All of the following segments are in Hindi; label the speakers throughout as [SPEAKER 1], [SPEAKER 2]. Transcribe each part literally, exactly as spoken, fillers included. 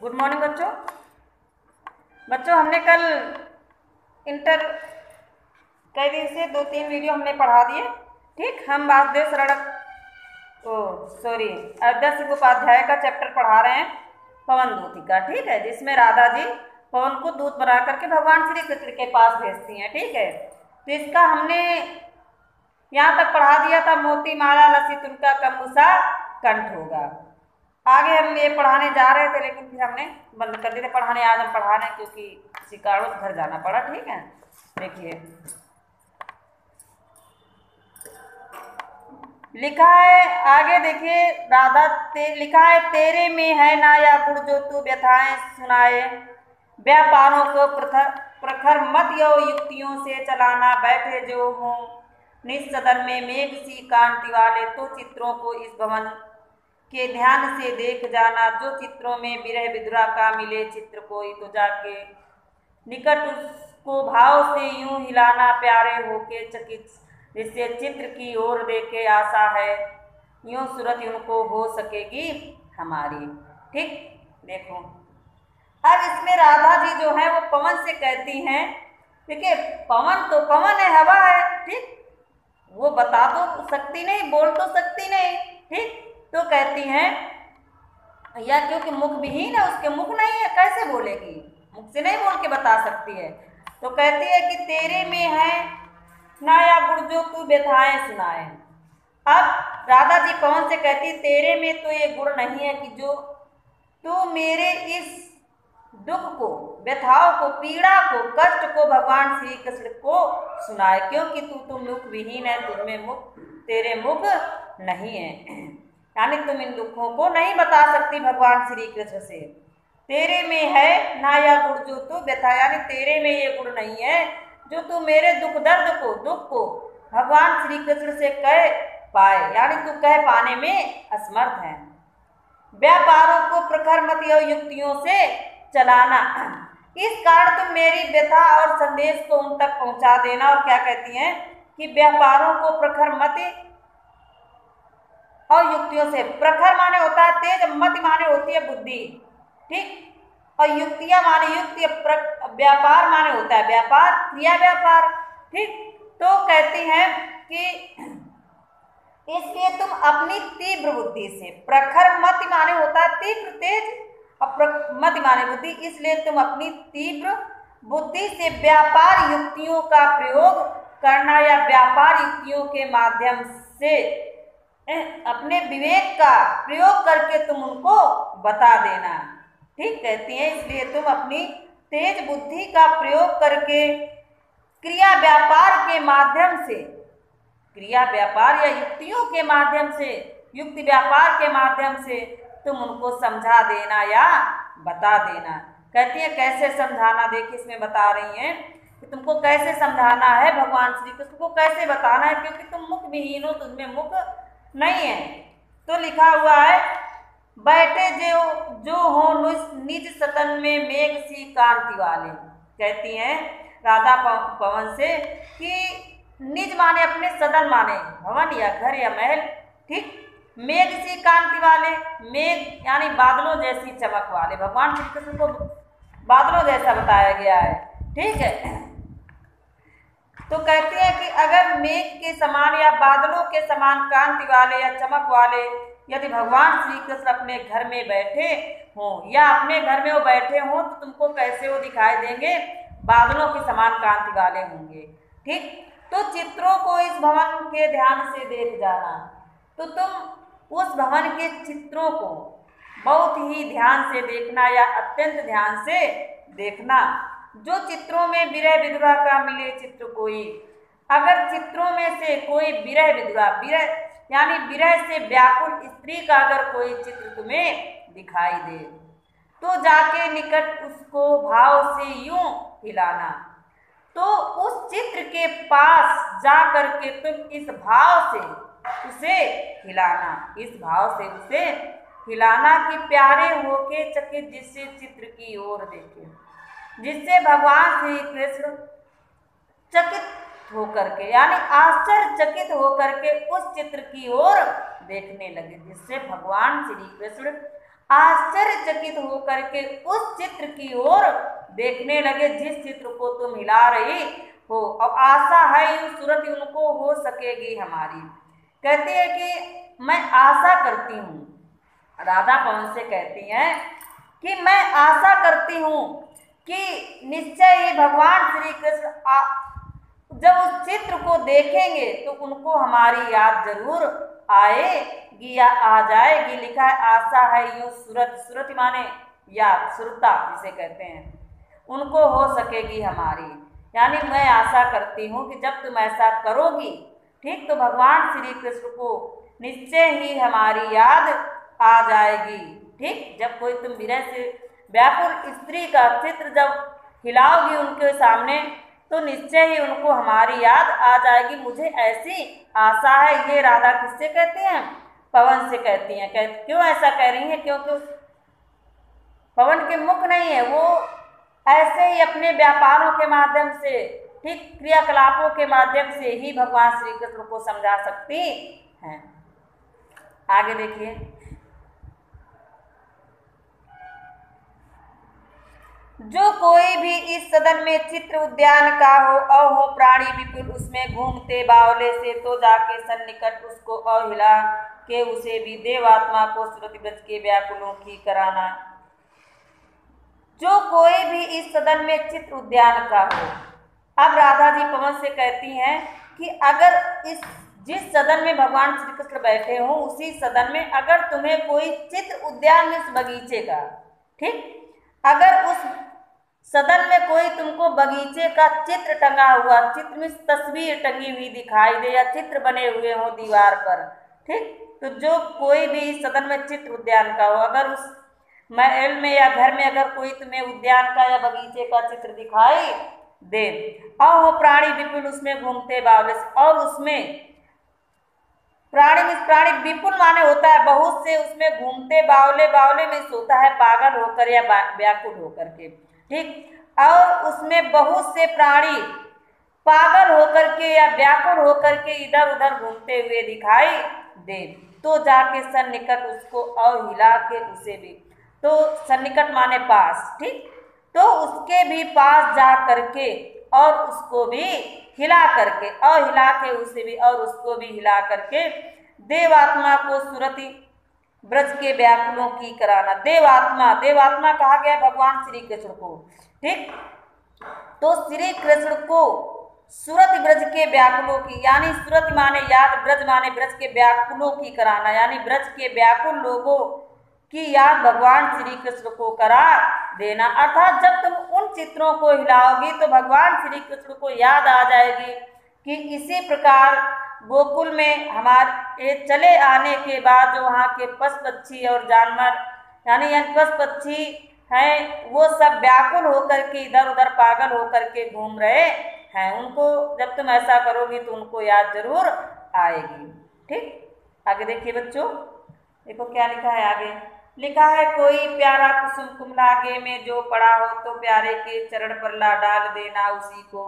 [SPEAKER 1] गुड मॉर्निंग बच्चों। बच्चों हमने कल इंटर कई दिन से दो तीन वीडियो हमने पढ़ा दिए। ठीक, हम वासुदेव सड़क ओ सॉरी आदर्श उपाध्याय का चैप्टर पढ़ा रहे हैं, पवन दूती का। ठीक है, जिसमें राधा जी पवन को दूत बना करके भगवान श्री कृष्ण के पास भेजती हैं। ठीक है, तो इसका हमने यहाँ तक पढ़ा दिया था, मोती माला लसित उनका कंबुसा कंठ होगा। आगे हम ये पढ़ाने जा रहे थे लेकिन फिर हमने बंद कर दिया पढ़ाने। आज हम पढ़ा रहे हैं क्योंकि किसी कारणवश घर जाना पड़ा। ठीक है, देखिए लिखा है आगे, देखिए राधा ते, लिखा है तेरे में है ना या गुण जो तू व्यथाएं सुनाए, व्यापारों को प्रखर प्रखर मत यो युक्तियों से चलाना, बैठे जो हों निज सदन में मेघ सी कांति वाले, तो चित्रों को इस भवन के ध्यान से देख जाना, जो चित्रों में विरह विधुरा का मिले चित्र कोई, तो जाके निकट उसको भाव से यूं हिलाना, प्यारे होके चकित जिससे चित्र की ओर देखे आशा है, यूं सूरत उनको हो सकेगी हमारी। ठीक, देखो अब इसमें राधा जी जो है वो पवन से कहती हैं, देखिए पवन तो पवन है, हवा है। ठीक, वो बता तो सकती नहीं, बोल तो सकती नहीं। ठीक, तो कहती हैं या क्योंकि मुख विहीन है, उसके मुख नहीं है, कैसे बोलेगी, मुख से नहीं बोल के बता सकती है। तो कहती है कि तेरे में है ना या गुण जो तू व्यथाएं सुनाए। अब राधा जी पवन से कहती तेरे में तो ये गुण नहीं है कि जो तू मेरे इस दुख को, व्यथाओं को, पीड़ा को, कष्ट को भगवान श्री कृष्ण को सुनाए, क्योंकि तू तो मुख विहीन है, तुझमें मुख, तेरे मुख नहीं है, यानी तुम इन दुखों को नहीं बता सकती भगवान श्री कृष्ण से। तेरे में है ना या गुण जो तू व्यथा, यानी तेरे में ये गुण नहीं है जो तू मेरे दुख दर्द को, दुख को भगवान श्री कृष्ण से कह पाए, यानी तू कह पाने में असमर्थ है। व्यापारों को प्रखर मत युक्तियों से चलाना, इस कारण तुम मेरी व्यथा और संदेश को उन तक पहुंचा देना। और क्या कहती हैं कि व्यापारों को प्रखर मत और युक्तियों से, प्रखर माने होता है तेज, मति माने होती है बुद्धि। ठीक, और युक्तियां माने युक्ति, व्यापार माने होता है व्यापार, क्रिया व्यापार। ठीक, तो कहती हैं कि इसलिए तुम अपनी तीव्र बुद्धि से, प्रखर मति माने होता है तीव्र तेज और मति माने बुद्धि, इसलिए तुम अपनी तीव्र बुद्धि से व्यापार युक्तियों का प्रयोग करना, या व्यापार युक्तियों के माध्यम से अपने विवेक का प्रयोग करके तुम उनको बता देना। ठीक, कहती हैं इसलिए तुम अपनी तेज बुद्धि का प्रयोग करके क्रिया व्यापार के माध्यम से, क्रिया व्यापार या युक्तियों के माध्यम से, युक्ति व्यापार के माध्यम से तुम उनको समझा देना या बता देना। कहती है कैसे समझाना, देखिए इसमें बता रही हैं कि तुमको कैसे समझाना है, भगवान श्री कृष्ण को कैसे बताना है, क्योंकि तुम मुख विहीन हो, तुममें मुख नहीं है। तो लिखा हुआ है बैठे जो जो हो निज सतन में मेघ सी कांति वाले। कहती हैं राधा पवन से कि निज माने अपने सदन माने भवन या घर या महल। ठीक, मेघ सी कांति वाले, मेघ यानी बादलों जैसी चमक वाले, भगवान श्री कृष्ण को बादलों जैसा बताया गया है। ठीक है, तो कहती है कि अगर मेघ के समान या बादलों के समान कांति वाले या चमक वाले यदि भगवान श्री कृष्ण अपने घर में बैठे हों, या अपने घर में वो बैठे हों, तो तुमको कैसे वो दिखाई देंगे, बादलों के समान कांति वाले होंगे। ठीक, तो चित्रों को इस भवन के ध्यान से देख जाना, तो तुम उस भवन के चित्रों को बहुत ही ध्यान से देखना या अत्यंत ध्यान से देखना, जो चित्रों में विरह विधुरा का मिले चित्र कोई। अगर चित्रों में से कोई विरह विधुरा, विरह यानी विरह से व्याकुल स्त्री का अगर कोई चित्र तुम्हें दिखाई दे, तो जाके निकट उसको भाव से यूं हिलाना, तो उस चित्र के पास जा करके तुम इस भाव से उसे हिलाना, इस भाव से उसे हिलाना कि प्यारे होके चकित जिससे चित्र की ओर देखे, जिससे भगवान श्री कृष्ण चकित होकर के, यानी आश्चर्यचकित होकर के उस चित्र की ओर देखने लगे, जिससे भगवान श्री कृष्ण आश्चर्यचकित होकर के उस चित्र की ओर देखने लगे जिस चित्र को तुम हिला रही हो। अब आशा है यूं सूरत उनको हो सकेगी हमारी। कहती है कि मैं आशा करती हूँ, राधा पवन से कहती हैं कि मैं आशा करती हूँ कि निश्चय ही भगवान श्री कृष्ण जब उस चित्र को देखेंगे तो उनको हमारी याद जरूर आएगी या आ जाएगी। लिखा है आशा है यूं सूरत, सूरत माने याद, सुरता जिसे कहते हैं, उनको हो सकेगी हमारी। यानी मैं आशा करती हूँ कि जब तुम ऐसा करोगी, ठीक, तो भगवान श्री कृष्ण को निश्चय ही हमारी याद आ जाएगी। ठीक, जब कोई तुम विरह से व्याकुल स्त्री का चित्र जब हिलाओगी उनके सामने तो निश्चय ही उनको हमारी याद आ जाएगी, मुझे ऐसी आशा है। ये राधा किससे कहती हैं? पवन से कहती हैं। कह, क्यों ऐसा कह रही हैं? क्योंकि पवन के मुख नहीं है, वो ऐसे ही अपने व्यापारों के माध्यम से, ठीक, क्रियाकलापों के माध्यम से ही भगवान श्री कृष्ण को समझा सकती हैं। आगे देखिए, जो कोई भी इस सदन में चित्र उद्यान का हो, अहो प्राणी विपुल उसमें घूमते बावले से, तो जाके सन्निकट उसको अहिला के उसे भी देवात्मा को श्रुति ब्रज के व्याकुलों की कराना। जो कोई भी इस सदन में चित्र उद्यान का हो। अब राधा जी पवन से कहती हैं कि अगर इस जिस सदन में भगवान श्री कृष्ण बैठे हों उसी सदन में अगर तुम्हें कोई चित्र उद्यान में, इस बगीचे का, ठीक, अगर उस सदन में कोई तुमको बगीचे का चित्र टंगा हुआ, चित्र में तस्वीर टंगी हुई दिखाई दे या चित्र बने हुए हो दीवार पर, ठीक, तो जो कोई भी इस सदन में चित्र उद्यान का हो, अगर उस महल में या घर में अगर कोई तुम्हें उद्यान का या बगीचे का चित्र दिखाई दे, और वो प्राणी विपुल उसमें घूमते बावले से, और उसमें प्राणी में प्राणी विपुल माने होता है बहुत से, उसमें घूमते बावले, बावले में सोता है पागल होकर या व्याकुल होकर के, ठीक, और उसमें बहुत से प्राणी पागल होकर के या व्याकुल होकर के इधर उधर घूमते हुए दिखाई दे, तो जाके सन्निकट उसको और हिला के उसे भी, तो सन्निकट माने पास, ठीक, तो उसके भी पास जा करके और उसको भी हिला करके, और हिला के उसे भी और उसको भी हिला करके देवात्मा को सुरति ब्रज के व्याकुलों की कराना। देवात्मा, देवात्मा कहा गया भगवान श्री कृष्ण को, ठीक, तो श्री कृष्ण को सुरति ब्रज के व्याकुलों की, यानी सुरति माने याद, ब्रज माने ब्रज के व्याकुलों की कराना, यानी ब्रज के व्याकुल लोगों की याद भगवान श्री कृष्ण को करा देना। अर्थात जब तुम उन चित्रों को हिलाओगी तो भगवान श्री कृष्ण को याद आ जाएगी कि इसी प्रकार गोकुल में हमारे चले आने के बाद जो वहाँ के पशु पक्षी और जानवर, यानी यानी पशु पक्षी हैं, वो सब व्याकुल होकर के इधर उधर पागल होकर के घूम रहे हैं, उनको जब तुम ऐसा करोगी तो उनको याद जरूर आएगी। ठीक, आगे देखिए बच्चों, देखो क्या लिखा है आगे। लिखा है कोई प्यारा कुसुम कुमलागे में जो पड़ा हो, तो प्यारे के चरण पर ला डाल देना उसी को,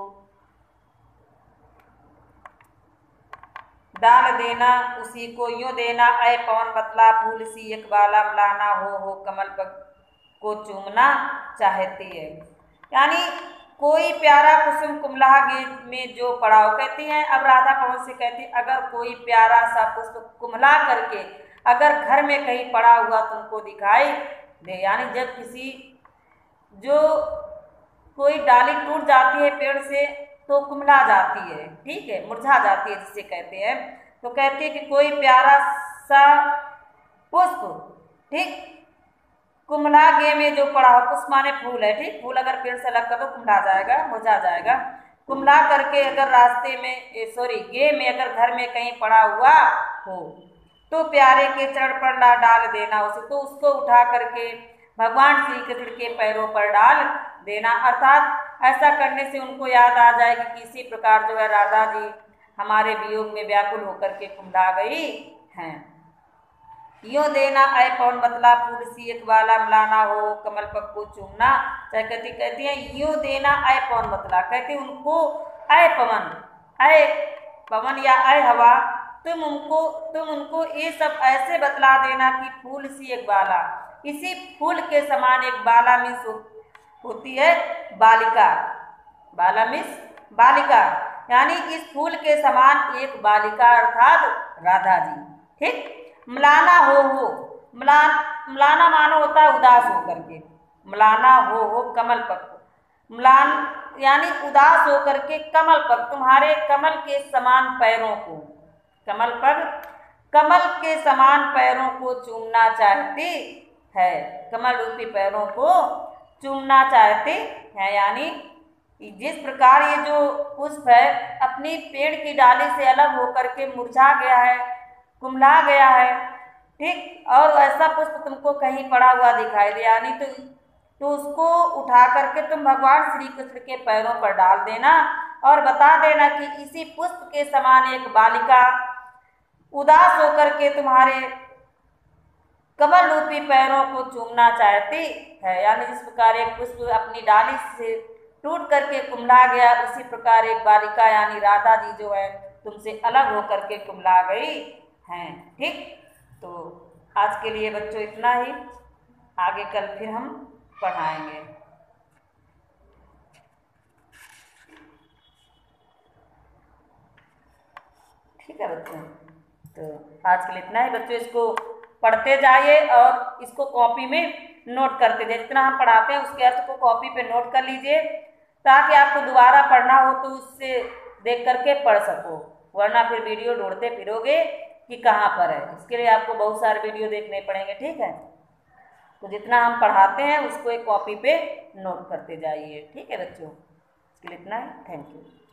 [SPEAKER 1] डाल देना उसी को, यूं देना ऐ पवन बतला फूल सी एक बाला मलाना हो हो कमल पर को चूमना चाहती है। यानी कोई प्यारा कुसुम कुमलागे में जो पड़ा हो, कहती हैं अब राधा पवन से कहती, अगर कोई प्यारा सा पुष्प कुमला करके अगर घर में कहीं पड़ा हुआ तुमको दिखाई दे, यानी जब किसी जो कोई डाली टूट जाती है पेड़ से तो कुमला जाती है, ठीक है, मुरझा जाती है जिसे कहते हैं, तो कहती है कि कोई प्यारा सा पुष्प, ठीक, कुमलागे में जो पड़ा हो, पुष्प माने फूल है, ठीक, फूल अगर पेड़ से लगकर तो कुमला जाएगा, मुरझा जाएगा, कुमला करके अगर रास्ते में सॉरी गे में अगर घर में कहीं पड़ा हुआ हो तो प्यारे के चरण पर ला डाल देना उसे, तो उसको उठा करके भगवान श्री कृष्ण के पैरों पर डाल देना। अर्थात ऐसा करने से उनको याद आ जाएगी कि इसी प्रकार जो है राधा जी हमारे वियोग में व्याकुल होकर के कुमला गई हैं। यूं देना ऐ पवन बतला फूल सी एक वाला मलाना हो कमल पक को चूमना, चाहे कहती कहती है यूं देना ऐ पवन बतला, कहती उनको ऐ पवन, ऐ पवन या ऐ हवा, तुम उनको तुम उनको ये सब ऐसे बतला देना कि फूल सी एक बाला, इसी फूल के समान एक बाला मिस हो, होती है बालिका। बाला मिस बालिका, यानी इस फूल के समान एक बालिका अर्थात राधा जी। ठीक। म्लाना हो हो, म्लान म्लाना मानो होता है उदास होकर के, म्लाना हो हो कमल पक, म्लान यानी उदास होकर के कमल पग, तुम्हारे कमल के समान पैरों को, कमल पग कमल के समान पैरों को चूमना चाहती है, कमल रूपी पैरों को चूमना चाहते हैं। यानी जिस प्रकार ये जो पुष्प है अपनी पेड़ की डाली से अलग होकर के मुरझा गया है, कुम्हला गया है, ठीक, और ऐसा पुष्प तुमको कहीं पड़ा हुआ दिखाई दे, यानी तो तो उसको उठा करके तुम भगवान श्री कृष्ण के पैरों पर डाल देना और बता देना कि इसी पुष्प के समान एक बालिका उदास होकर के तुम्हारे कमल रूपी पैरों को चूमना चाहती है। यानी जिस प्रकार एक पुष्प अपनी डाली से टूट करके कुम्हला गया, उसी प्रकार एक बालिका यानी राधा जी जो है तुमसे अलग होकर के कुम्हला गई हैं। ठीक, तो आज के लिए बच्चों इतना ही, आगे कल फिर हम पढ़ाएंगे। ठीक है बच्चों, तो आज के लिए इतना ही। बच्चों इसको पढ़ते जाइए और इसको कॉपी में नोट करते जाइए, जितना हम पढ़ाते हैं उसके अर्थ को कॉपी पे नोट कर लीजिए ताकि आपको दोबारा पढ़ना हो तो उससे देख करके पढ़ सको, वरना फिर वीडियो ढूंढते फिरोगे कि कहाँ पर है। इसके लिए आपको बहुत सारे वीडियो देखने पड़ेंगे। ठीक है, तो जितना हम पढ़ाते हैं उसको एक कॉपी पे नोट करते जाइए। ठीक है बच्चों, इसके लिए इतना है। Thank you.